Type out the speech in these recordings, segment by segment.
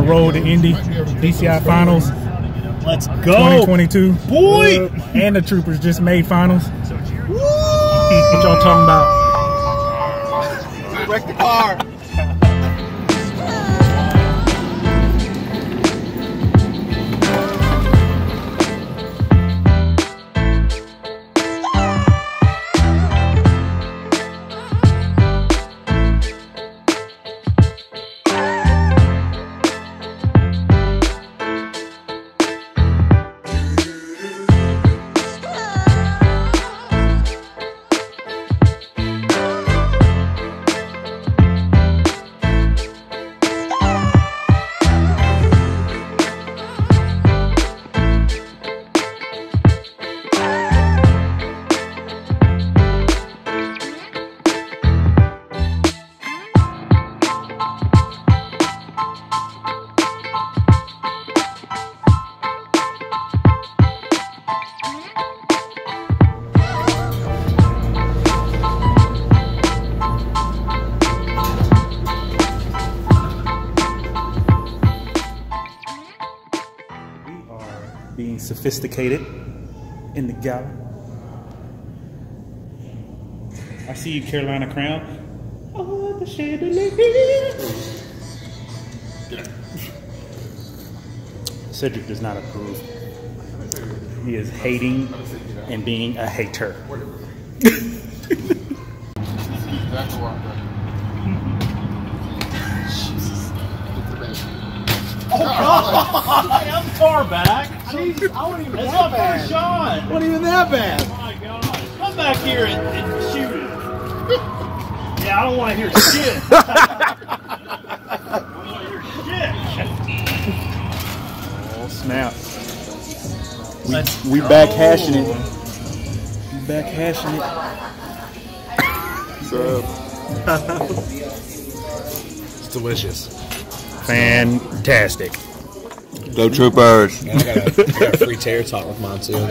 the road to Indy, DCI Finals. Let's go. 2022. Boy! And the Troopers just made finals. Woo! What y'all talking about? Wreck the car. Being sophisticated in the gala. I see you, Carolina Crown. Oh, the chandelier. Cedric does not approve. He is hating and being a hater. I'm far back. Jesus, I wasn't even That's that my bad. first shot. Wasn't even that bad. Oh my God. Come back here and shoot it. Yeah, I don't want to hear shit. I don't want to hear shit. Oh, snap. We back hashing it. We back hashing it. It's delicious. Fantastic. Go Troopers. And I got a free tater tot with mine too.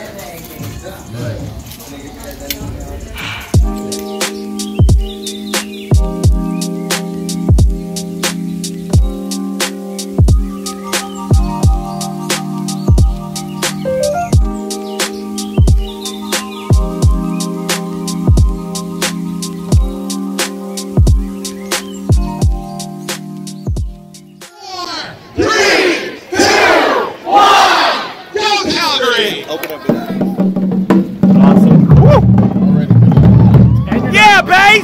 Open up to that. Awesome. Woo! Yeah, babe!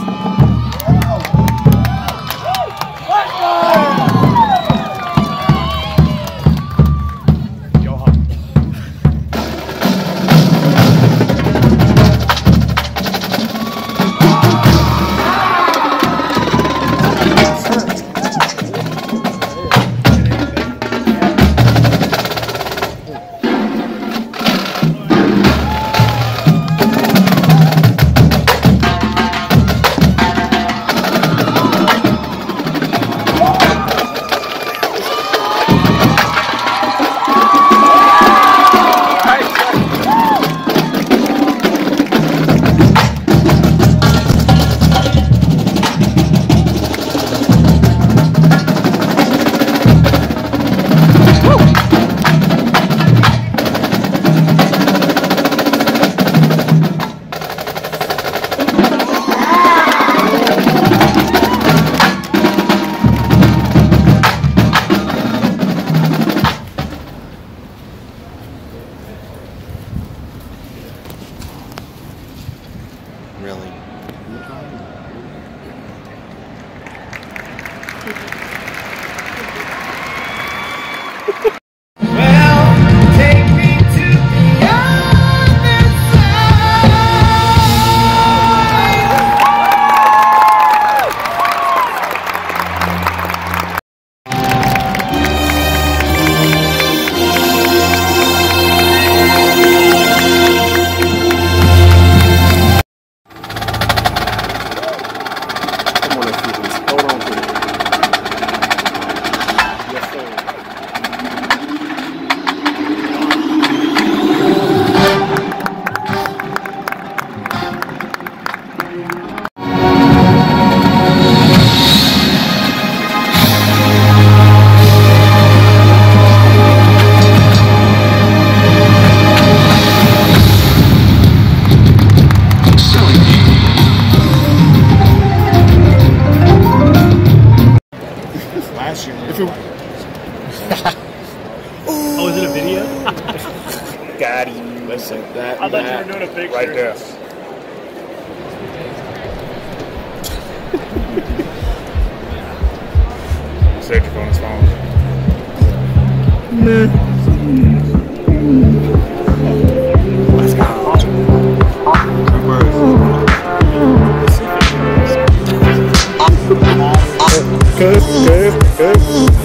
last year. If it, Oh, is it a video? Got him. Listen, that. I thought you were doing a picture. Right there. Cedric on his phone. Let's go. good.